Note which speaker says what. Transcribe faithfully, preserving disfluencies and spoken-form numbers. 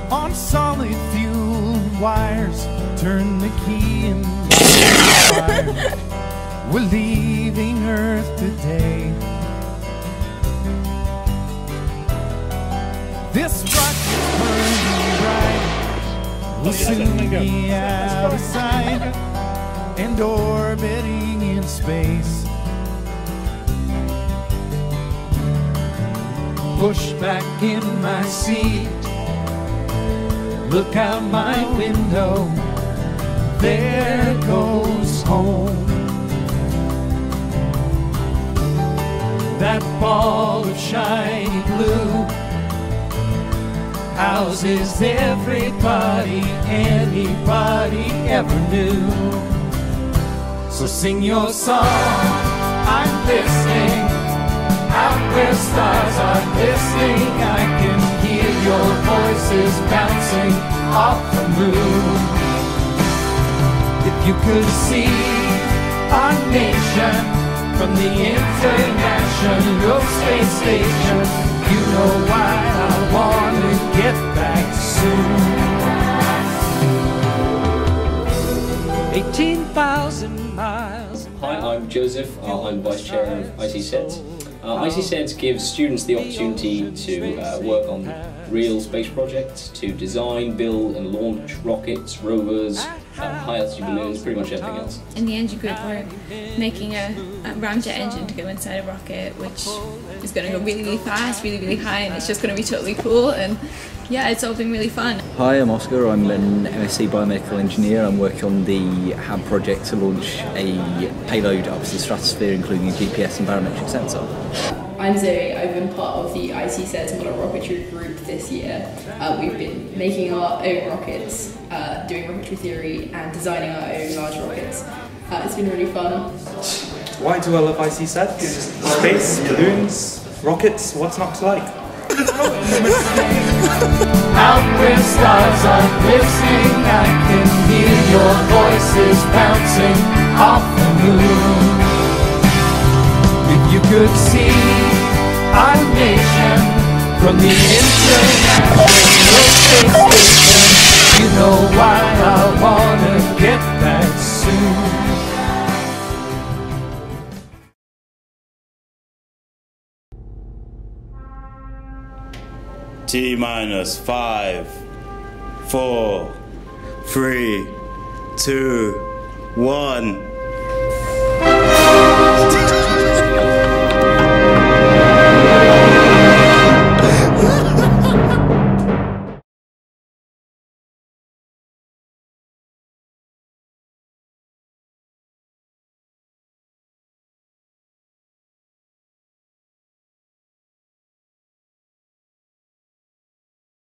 Speaker 1: on solid fuel wires. Turn the key and light the fire. We're leaving Earth today. This rocket's burning bright. We'll soon be out of sight and orbiting in space. Push back in my seat, look out my window, there goes home. That ball of shiny blue houses everybody anybody ever knew. So sing your song, I'm listening. Out where stars are glistening, I can hear your voices bouncing off the moon. If you could see our nation from the International Space Station, you know why I want to get back soon. eighteen thousand miles.
Speaker 2: Hi, I'm Joseph. Uh, I'm Vice Chair of I C S E D S. Uh, I C S E D S gives students the opportunity to uh, work on real space projects, to design, build and launch rockets, rovers, uh, high altitude balloons, pretty much everything else.
Speaker 3: In the engine group we're making a, a ramjet engine to go inside a rocket which is going to go really really fast, really really high, and it's just going to be totally cool, and yeah, it's all been really fun.
Speaker 4: Hi, I'm Oscar. I'm an M S c biomedical engineer. I'm working on the H A B project to launch a payload up to the stratosphere, including a G P S and barometric sensor.
Speaker 5: I'm Zoe. I've been part of the I C S E D S Model Rocketry group this year. Uh, we've been making our own rockets, uh, doing rocketry theory and designing our own large rockets. Uh, it's been really fun.
Speaker 6: Why do I love I C S E D S? Space, balloons, rockets, what's not to like?
Speaker 1: Out where stars are glistening, I can hear your voices bouncing off the moon. If you could see our nation from the International Space Station, you know why I wanna get back soon.
Speaker 7: T minus five, four, three, two, one.